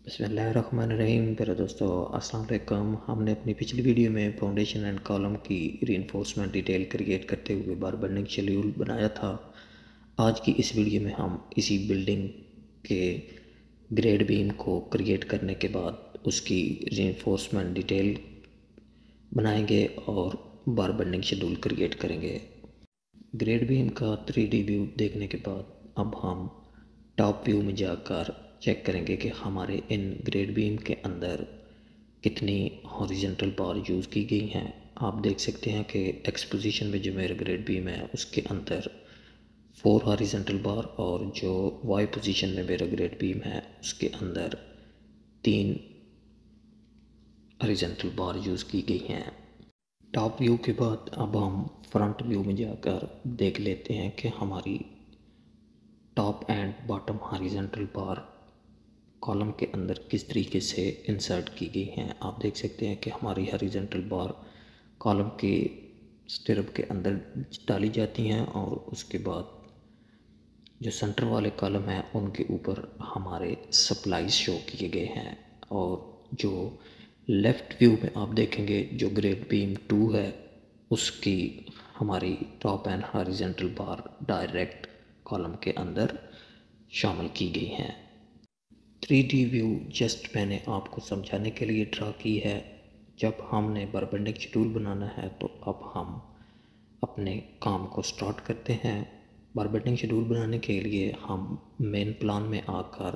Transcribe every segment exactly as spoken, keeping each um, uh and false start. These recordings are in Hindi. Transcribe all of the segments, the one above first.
बिस्मिल्लाहिर्रहमानिर्रहीम। प्यारे दोस्तों, अस्सलाम वालेकुम। हमने अपनी पिछली वीडियो में फाउंडेशन एंड कॉलम की रीइंफोर्समेंट डिटेल क्रिएट करते हुए बार बेंडिंग शेड्यूल बनाया था। आज की इस वीडियो में हम इसी बिल्डिंग के ग्रेड बीम को क्रिएट करने के बाद उसकी रीइंफोर्समेंट डिटेल बनाएंगे और बार बेंडिंग शेड्यूल क्रिएट करेंगे। ग्रेड बीम का थ्री डी व्यू देखने के बाद अब हम टॉप व्यू में जाकर चेक करेंगे कि हमारे इन ग्रेड बीम के अंदर कितनी हॉरिजॉन्टल बार यूज़ की गई हैं। आप देख सकते हैं कि एक्सपोजिशन में जो मेरा ग्रेड बीम है उसके अंदर फोर हॉरिजॉन्टल बार और जो वाई पोजीशन में मेरा ग्रेड बीम है उसके अंदर तीन हॉरिजॉन्टल बार यूज़ की गई हैं। टॉप व्यू के बाद अब हम फ्रंट व्यू में जाकर देख लेते हैं कि हमारी top and bottom horizontal bar column के अंदर किस तरीके से इंसर्ट की गई हैं। आप देख सकते हैं कि हमारी हॉरिजॉन्टल बार कॉलम के स्टिरप के अंदर डाली जाती हैं और उसके बाद जो सेंटर वाले कॉलम हैं उनके ऊपर हमारे सप्लाईज शो किए गए हैं। और जो लेफ़्ट व्यू में आप देखेंगे जो ग्रेड बीम टू है उसकी हमारी top and horizontal bar direct column के अंदर शामिल की गई हैं। थ्री डी व्यू जस्ट मैंने आपको समझाने के लिए ड्रा की है। जब हमने बार बेंडिंग शेड्यूल बनाना है तो अब हम अपने काम को स्टार्ट करते हैं। बार बेंडिंग शेड्यूल बनाने के लिए हम मेन प्लान में आकर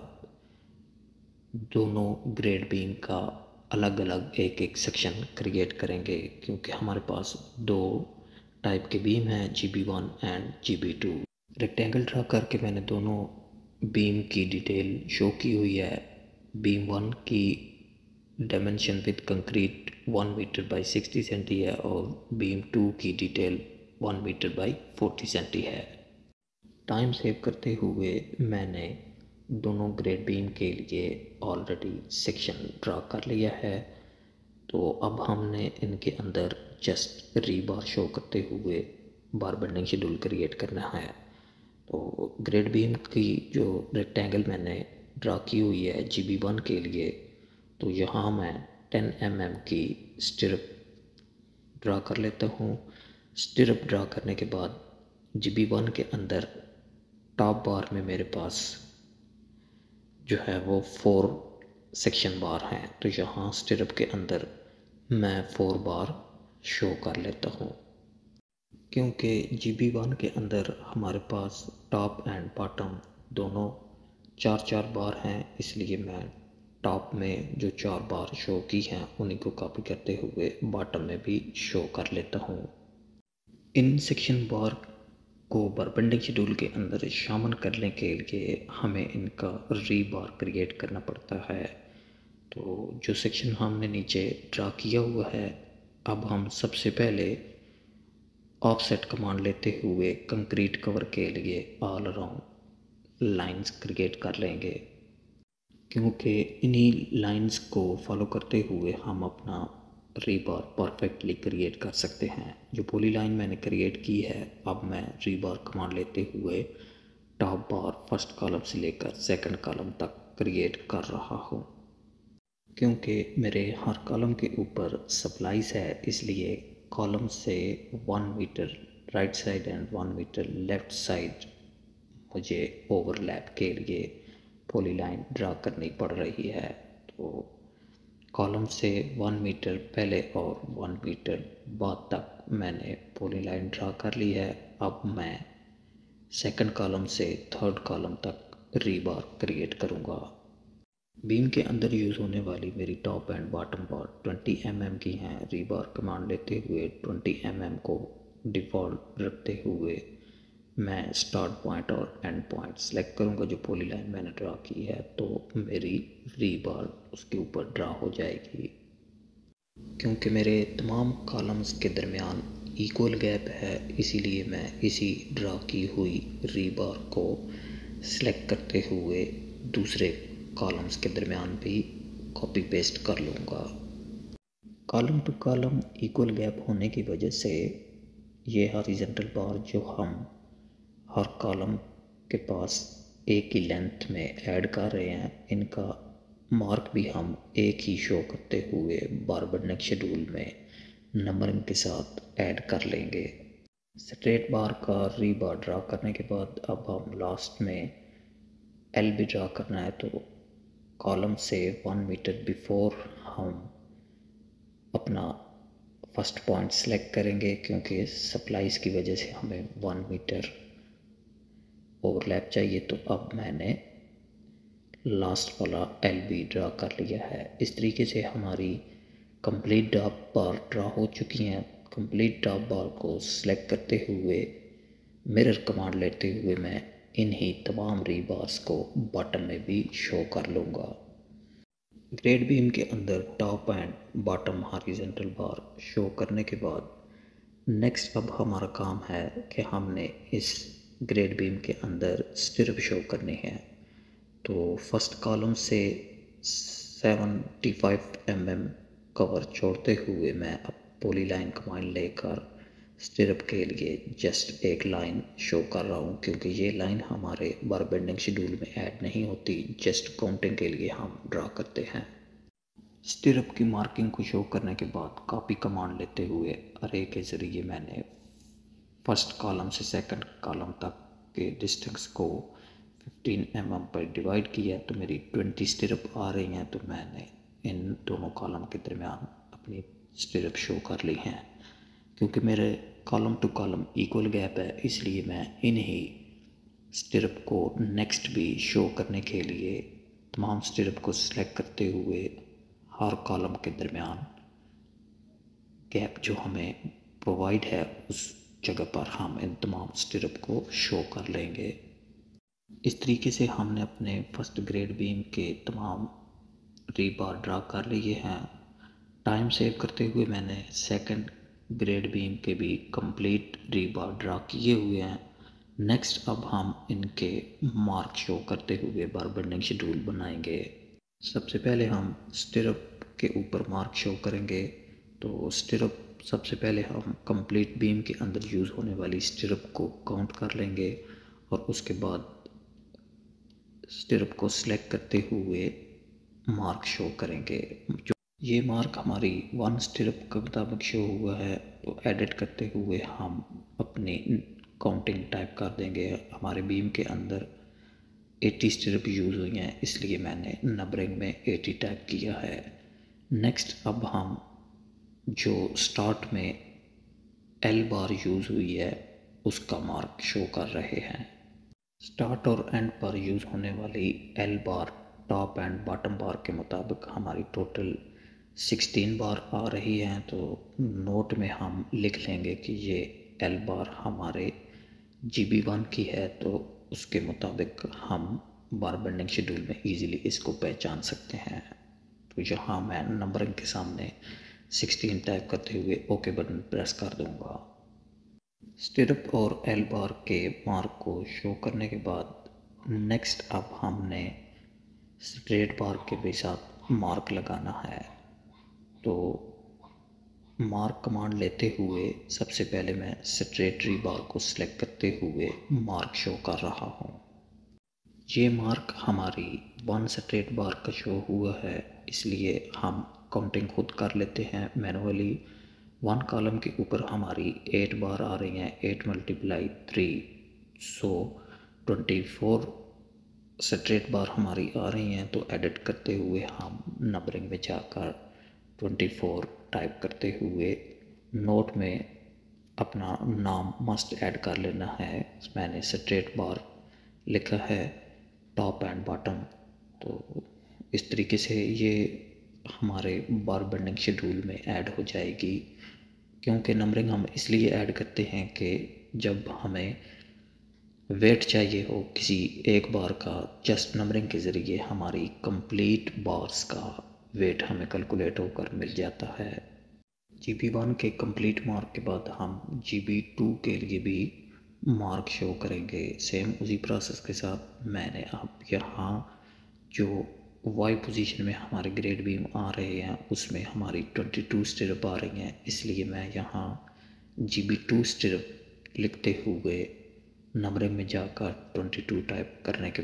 दोनों ग्रेड बीम का अलग अलग एक एक सेक्शन क्रिएट करेंगे, क्योंकि हमारे पास दो टाइप के बीम हैं, G B one and G B two. Rectangle draw करके मैंने दोनों बीम की डिटेल शो की हुई है। बीम वन की dimension with concrete one metre by sixty centi है और बीम टू की detail one metre by forty centi है। टाइम सेव करते हुए मैंने दोनों ग्रेड बीम के लिए ऑलरेडी सेक्शन ड्रा कर लिया है। तो अब हमने इनके अंदर जस्ट रीबार शो करते हुए बार बेंडिंग शेड्यूल क्रिएट करना है। तो ग्रेड बीम की जो रेक्टेंगल मैंने ड्रा की हुई है जी बी वन के लिए, तो यहाँ मैं टेन एम एम की स्टिरप ड्रा कर लेता हूँ। स्टिरप ड्रा करने के बाद जी बी वन के अंदर टॉप बार में मेरे पास जो है वो फोर सेक्शन बार हैं, तो यहाँ स्टिरप के अंदर मैं फोर बार शो कर लेता हूँ। क्योंकि जी बी वन के अंदर हमारे पास टॉप एंड बॉटम दोनों चार चार बार हैं, इसलिए मैं टॉप में जो चार बार शो की हैं उन्हीं को कॉपी करते हुए बॉटम में भी शो कर लेता हूँ। इन सेक्शन बार को बार बेंडिंग शेड्यूल के अंदर शामिल करने के लिए हमें इनका री बार क्रिएट करना पड़ता है। तो जो सेक्शन हमने नीचे ड्रा किया हुआ है, अब हम सबसे पहले ऑफसेट कमांड लेते हुए कंक्रीट कवर के लिए ऑल अराउंड लाइंस क्रिएट कर लेंगे, क्योंकि इन्हीं लाइंस को फॉलो करते हुए हम अपना रीबार परफेक्टली क्रिएट कर सकते हैं। जो पॉली लाइन मैंने क्रिएट की है, अब मैं रीबार कमांड लेते हुए टॉप बार फर्स्ट कॉलम से लेकर सेकंड कॉलम तक क्रिएट कर रहा हूँ। क्योंकि मेरे हर कॉलम के ऊपर सप्लाईज है, इसलिए कॉलम से one metre right side and one metre left side मुझे ओवरलैप के लिए पॉली लाइन ड्रा करनी पड़ रही है। तो कॉलम से वन मीटर पहले और वन मीटर बाद तक मैंने पॉली लाइन ड्रा कर ली है। अब मैं सेकंड कॉलम से थर्ड कॉलम तक रीबार क्रिएट करूँगा। बीम के अंदर यूज़ होने वाली मेरी top and bottom bar twenty M M की हैं। रीबार कमांड लेते हुए ट्वेंटी एम एम को डिफ़ॉल्ट रखते हुए मैं स्टार्ट पॉइंट और एंड पॉइंट सेलेक्ट करूँगा। जो पॉली लाइन मैंने ड्रा की है तो मेरी रीबार उसके ऊपर ड्रा हो जाएगी। क्योंकि मेरे तमाम कॉलम्स के दरमियान इक्वल गैप है, इसीलिए मैं इसी ड्रा की हुई रीबार को सिलेक्ट करते हुए दूसरे कॉलम्स के दरमियान भी कॉपी पेस्ट कर लूँगा। Column to column equal gap होने की वजह से ये हॉरिजॉन्टल बार जो हम हर कॉलम के पास एक ही लेंथ में ऐड कर रहे हैं, इनका मार्क भी हम एक ही शो करते हुए बार बर्निंग शेड्यूल में नंबरिंग के साथ ऐड कर लेंगे। स्ट्रेट बार का रीबार ड्रा करने के बाद अब हम लास्ट में एल भी ड्रा करना है, तो कॉलम से वन मीटर बिफोर हम अपना फर्स्ट पॉइंट सेलेक्ट करेंगे, क्योंकि सप्लाईज की वजह से हमें वन मीटर ओवरलैप चाहिए। तो अब मैंने लास्ट वाला एल बी ड्रा कर लिया है। इस तरीके से हमारी कंप्लीट डॉप बार ड्रा हो चुकी हैं। कंप्लीट डॉप बार को सिलेक्ट करते हुए मिरर कमांड लेते हुए मैं इन्हीं तमाम रीबार्स को बॉटम में भी शो कर लूँगा। ग्रेड बीम के अंदर top and bottom horizontal bar show करने के बाद नेक्स्ट अब हमारा काम है कि हमने इस ग्रेड बीम के अंदर स्टिरप शो करनी है। तो फर्स्ट कॉलम से seventy five M M cover छोड़ते हुए मैं अब पॉली लाइन कमांड लेकर स्टिरप के लिए जस्ट एक लाइन शो कर रहा हूँ, क्योंकि ये लाइन हमारे बार बेंडिंग शेड्यूल में ऐड नहीं होती, जस्ट काउंटिंग के लिए हम ड्रा करते हैं। स्टिरप की मार्किंग को शो करने के बाद कॉपी कमांड लेते हुए अरे के ज़रिए मैंने फर्स्ट कॉलम से सेकंड कॉलम तक के डिस्टेंस को फिफ्टीन एम एम पर डिवाइड किया, तो मेरी ट्वेंटी स्टिरप आ रही हैं। तो मैंने इन दोनों कॉलम के दरमियान अपनी स्टिरप शो कर ली हैं। क्योंकि मेरे column to column equal gap है, इसलिए मैं इन्हीं स्टिरप को नेक्स्ट भी शो करने के लिए तमाम स्टिरप को सिलेक्ट करते हुए हर कॉलम के दरमियान गैप जो हमें प्रोवाइड है उस जगह पर हम इन तमाम स्टिरप को शो कर लेंगे। इस तरीके से हमने अपने फर्स्ट ग्रेड बीम के तमाम रीबार ड्रा कर लिए हैं। टाइम सेव करते हुए मैंने सेकंड ग्रेड बीम के भी कंप्लीट रीबार ड्रा किए हुए हैं। नेक्स्ट अब हम इनके मार्क शो करते हुए बार बेंडिंग शेड्यूल बनाएंगे। सबसे पहले हम स्टिरप के ऊपर मार्क शो करेंगे। तो स्टिरप सबसे पहले हम कंप्लीट बीम के अंदर यूज़ होने वाली स्टिरप को काउंट कर लेंगे और उसके बाद स्टिरप को सिलेक्ट करते हुए मार्क शो करेंगे। जो ये मार्क हमारी वन स्टिरप के मुताबिक शो हुआ है, तो एडिट करते हुए हम अपनी काउंटिंग टाइप कर देंगे। हमारे बीम के अंदर अस्सी स्टिरप यूज़ हुई हैं, इसलिए मैंने नंबरिंग में अस्सी टाइप किया है। नेक्स्ट अब हम जो स्टार्ट में एल बार यूज़ हुई है उसका मार्क शो कर रहे हैं। स्टार्ट और एंड पर यूज़ होने वाली L bar top and bottom bar के मुताबिक हमारी टोटल सिक्सटीन बार आ रही हैं। तो नोट में हम लिख लेंगे कि ये एल बार हमारे जी बी वन की है, तो उसके मुताबिक हम बार बेंडिंग शेड्यूल में इजीली इसको पहचान सकते हैं। तो यहाँ मैं नंबरिंग के सामने सिक्सटीन टाइप करते हुए ओके बटन प्रेस कर दूँगा। स्टिरप और एल बार के मार्क को शो करने के बाद नेक्स्ट अब हमने स्ट्रेट बार के भी साथ मार्क लगाना है। तो मार्क कमांड लेते हुए सबसे पहले मैं स्ट्रेट रीबार को सिलेक्ट करते हुए मार्क शो कर रहा हूँ। ये मार्क हमारी वन स्ट्रेट बार का शो हुआ है, इसलिए हम काउंटिंग खुद कर लेते हैं मैनुअली। वन कॉलम के ऊपर हमारी एट बार आ रही हैं, eight multiply three, so twenty four straight bar हमारी आ रही हैं। तो एडिट करते हुए हम नंबरिंग में जाकर ट्वेंटी फोर टाइप करते हुए नोट में अपना नाम मस्ट ऐड कर लेना है। मैंने स्ट्रेट बार लिखा है टॉप एंड बॉटम। तो इस तरीके से ये हमारे बार बेंडिंग शेड्यूल में ऐड हो जाएगी। क्योंकि नंबरिंग हम इसलिए ऐड करते हैं कि जब हमें वेट चाहिए हो किसी एक बार का, जस्ट नंबरिंग के ज़रिए हमारी कंप्लीट बार्स का वेट हमें कैलकुलेट होकर मिल जाता है। जी बी वन के कंप्लीट मार्क के बाद हम जी बी टू के लिए भी मार्क शो करेंगे। सेम उसी प्रोसेस के साथ मैंने अब यहाँ जो वाई पोजीशन में हमारे ग्रेड बीम आ रहे हैं उसमें हमारी ट्वेंटी टू स्टिरप आ रही हैं, इसलिए मैं यहाँ जी बी टू स्टिरप लिखते हुए नंबरिंग में जाकर ट्वेंटी टू टाइप करने के बाद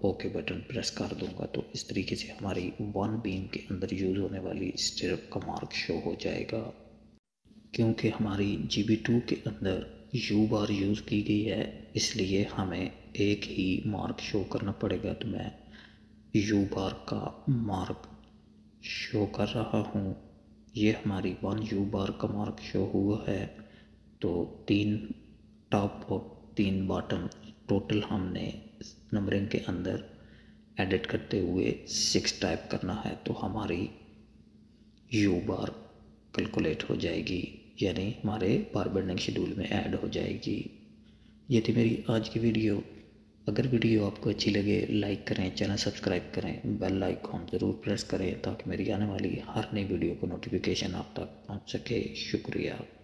ओके बटन प्रेस कर दूंगा तो इस तरीके से हमारी वन बीम के अंदर यूज़ होने वाली स्टिरअप का मार्क शो हो जाएगा। क्योंकि हमारी जी बी टू के अंदर यू बार यूज़ की गई है इसलिए हमें एक ही मार्क शो करना पड़ेगा। तो मैं यू बार का मार्क शो कर रहा हूँ। ये हमारी वन यू बार का मार्क शो हुआ है। तो तीन टॉप और तीन बॉटम टोटल हमने नंबरिंग के अंदर एडिट करते हुए सिक्स टाइप करना है तो हमारी यू बार कैलकुलेट हो जाएगी, यानी हमारे बार बेंडिंग शेड्यूल में ऐड हो जाएगी। ये थी मेरी आज की वीडियो। अगर वीडियो आपको अच्छी लगे लाइक करें, चैनल सब्सक्राइब करें, बेल आइकॉन ज़रूर प्रेस करें ताकि मेरी आने वाली हर नई वीडियो को नोटिफिकेशन आप तक पहुंच सके। शुक्रिया।